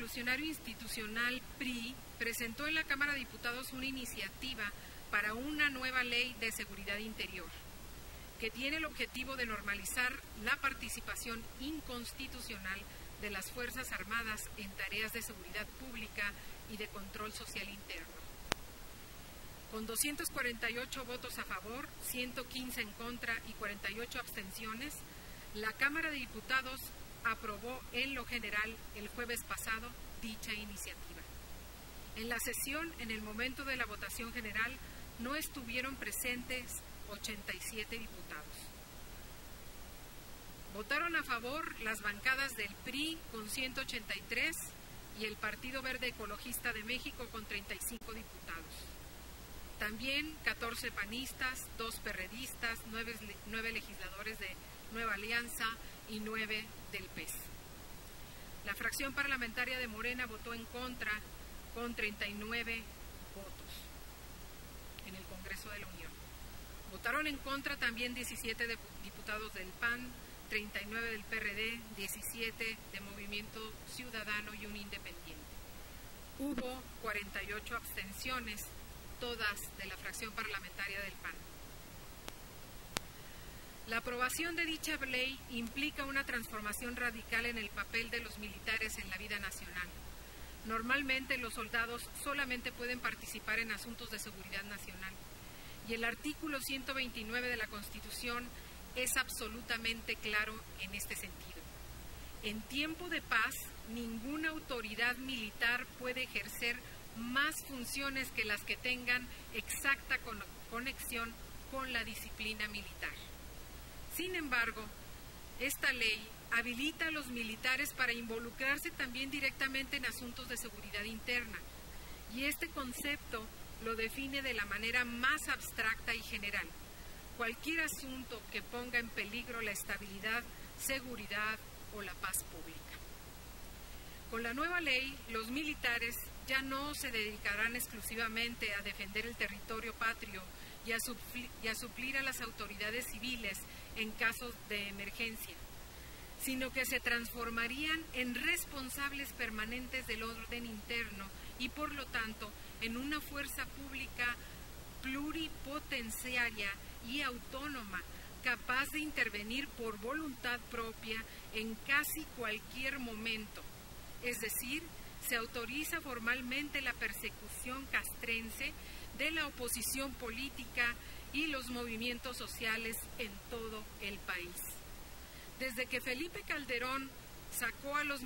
Revolucionario Institucional PRI presentó en la Cámara de Diputados una iniciativa para una nueva ley de seguridad interior, que tiene el objetivo de normalizar la participación inconstitucional de las Fuerzas Armadas en tareas de seguridad pública y de control social interno. Con 248 votos a favor, 115 en contra y 48 abstenciones, la Cámara de Diputados aprobó en lo general el jueves pasado dicha iniciativa. En la sesión, en el momento de la votación general, no estuvieron presentes 87 diputados. Votaron a favor las bancadas del PRI con 183 y el Partido Verde Ecologista de México con 35 diputados. También 14 panistas, 2 perredistas, 9 legisladores de Nueva Alianza y 9 del PES. La fracción parlamentaria de Morena votó en contra con 39 votos en el Congreso de la Unión. Votaron en contra también 17 diputados del PAN, 39 del PRD, 17 de Movimiento Ciudadano y un independiente. Hubo 48 abstenciones, todas de la fracción parlamentaria del PAN. La aprobación de dicha ley implica una transformación radical en el papel de los militares en la vida nacional. Normalmente los soldados solamente pueden participar en asuntos de seguridad nacional y el artículo 129 de la Constitución es absolutamente claro en este sentido. En tiempo de paz, ninguna autoridad militar puede ejercer más funciones que las que tengan exacta conexión con la disciplina militar. Sin embargo, esta ley habilita a los militares para involucrarse también directamente en asuntos de seguridad interna, y este concepto lo define de la manera más abstracta y general: cualquier asunto que ponga en peligro la estabilidad, seguridad o la paz pública. Con la nueva ley, los militares ya no se dedicarán exclusivamente a defender el territorio patrio y a suplir a las autoridades civiles en casos de emergencia, sino que se transformarían en responsables permanentes del orden interno y, por lo tanto, en una fuerza pública pluripotenciaria y autónoma, capaz de intervenir por voluntad propia en casi cualquier momento. Es decir, se autoriza formalmente la persecución castrense de la oposición política y los movimientos sociales en todo el país. Desde que Felipe Calderón sacó a los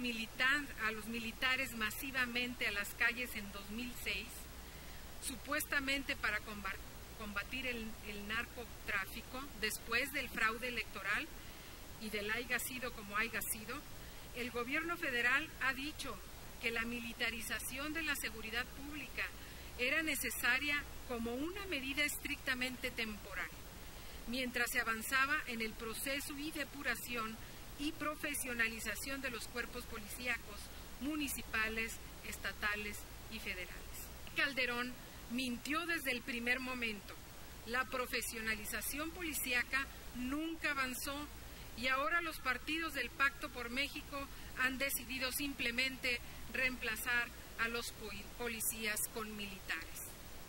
militares masivamente a las calles en 2006, supuestamente para combatir el narcotráfico, después del fraude electoral y del haya sido como haya sido, el gobierno federal ha dicho que la militarización de la seguridad pública era necesaria como una medida estrictamente temporal, mientras se avanzaba en el proceso y depuración y profesionalización de los cuerpos policíacos municipales, estatales y federales. Calderón mintió desde el primer momento. La profesionalización policíaca nunca avanzó y ahora los partidos del Pacto por México han decidido simplemente reemplazar a los policías con militares.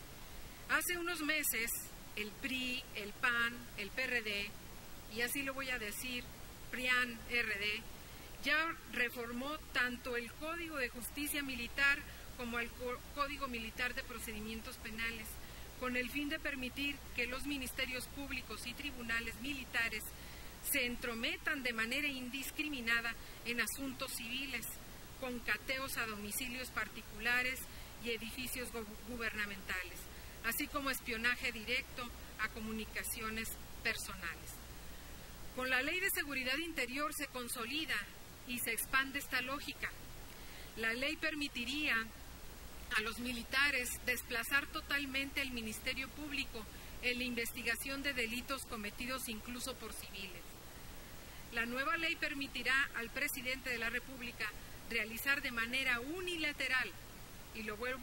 Hace unos meses, el PRI, el PAN, el PRD, y así lo voy a decir, PRIAN-RD, ya reformó tanto el Código de Justicia Militar como el Código Militar de Procedimientos Penales, con el fin de permitir que los ministerios públicos y tribunales militares se entrometan de manera indiscriminada en asuntos civiles, con cateos a domicilios particulares y edificios gubernamentales, así como espionaje directo a comunicaciones personales. Con la Ley de Seguridad Interior se consolida y se expande esta lógica. La ley permitiría a los militares desplazar totalmente al Ministerio Público en la investigación de delitos cometidos incluso por civiles. La nueva ley permitirá al presidente de la República realizar de manera unilateral, y lo vuelvo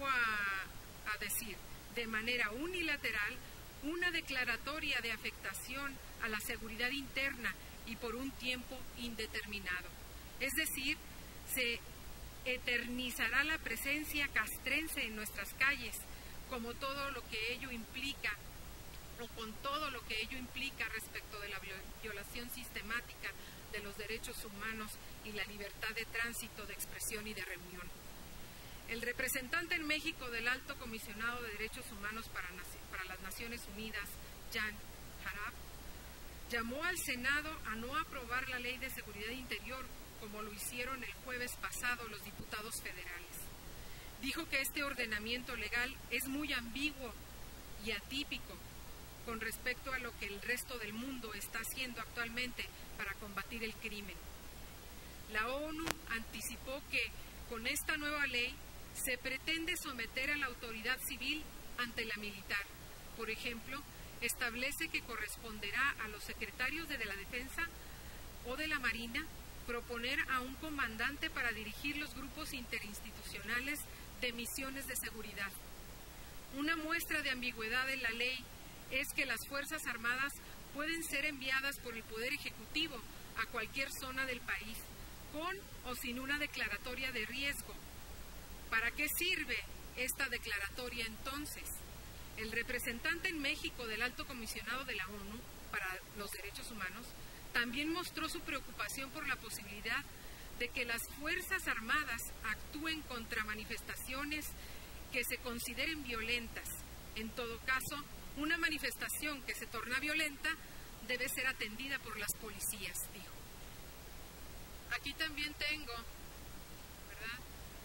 a decir, de manera unilateral, una declaratoria de afectación a la seguridad interna y por un tiempo indeterminado. Es decir, se eternizará la presencia castrense en nuestras calles, como todo lo que ello implica, o con todo lo que ello implica respecto de la violación sistemática de los derechos humanos y la libertad de tránsito, de expresión y de reunión. El representante en México del Alto Comisionado de Derechos Humanos para las Naciones Unidas, Jan Harab, llamó al Senado a no aprobar la Ley de Seguridad Interior, como lo hicieron el jueves pasado los diputados federales. Dijo que este ordenamiento legal es muy ambiguo y atípico con respecto a lo que el resto del mundo está haciendo actualmente para combatir el crimen. La ONU anticipó que con esta nueva ley se pretende someter a la autoridad civil ante la militar. Por ejemplo, establece que corresponderá a los secretarios de la Defensa o de la Marina proponer a un comandante para dirigir los grupos interinstitucionales de misiones de seguridad. Una muestra de ambigüedad en la ley es que las Fuerzas Armadas pueden ser enviadas por el Poder Ejecutivo a cualquier zona del país, con o sin una declaratoria de riesgo. ¿Para qué sirve esta declaratoria entonces? El representante en México del Alto Comisionado de la ONU para los Derechos Humanos también mostró su preocupación por la posibilidad de que las Fuerzas Armadas actúen contra manifestaciones que se consideren violentas. En todo caso, una manifestación que se torna violenta debe ser atendida por las policías, dijo. Aquí también tengo, ¿verdad?,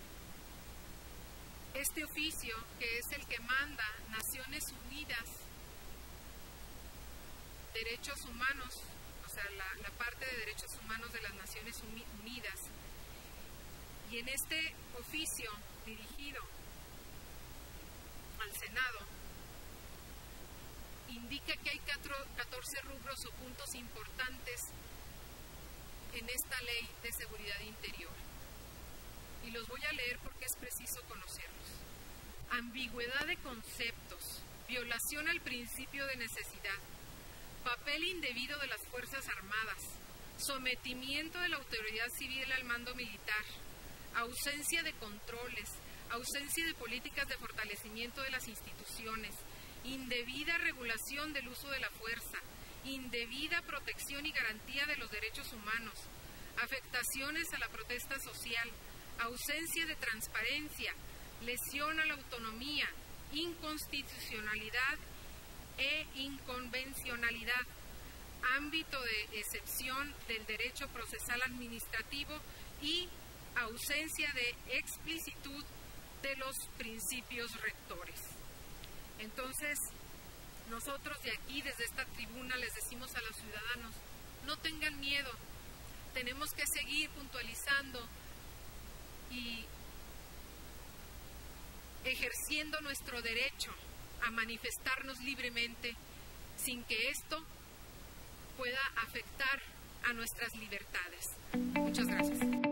este oficio que es el que manda Naciones Unidas, Derechos Humanos, o sea, la parte de Derechos Humanos de las Naciones Unidas. Y en este oficio dirigido al Senado, indica que hay 14 rubros o puntos importantes en esta ley de seguridad interior. Y los voy a leer porque es preciso conocerlos. Ambigüedad de conceptos, violación al principio de necesidad, papel indebido de las Fuerzas Armadas, sometimiento de la autoridad civil al mando militar, ausencia de controles, ausencia de políticas de fortalecimiento de las instituciones, indebida regulación del uso de la fuerza, indebida protección y garantía de los derechos humanos, afectaciones a la protesta social, ausencia de transparencia, lesión a la autonomía, inconstitucionalidad e inconvencionalidad, ámbito de excepción del derecho procesal administrativo y ausencia de explicitud de los principios rectores. Entonces, nosotros de aquí, desde esta tribuna, les decimos a los ciudadanos, no tengan miedo, tenemos que seguir puntualizando y ejerciendo nuestro derecho a manifestarnos libremente sin que esto pueda afectar a nuestras libertades. Muchas gracias.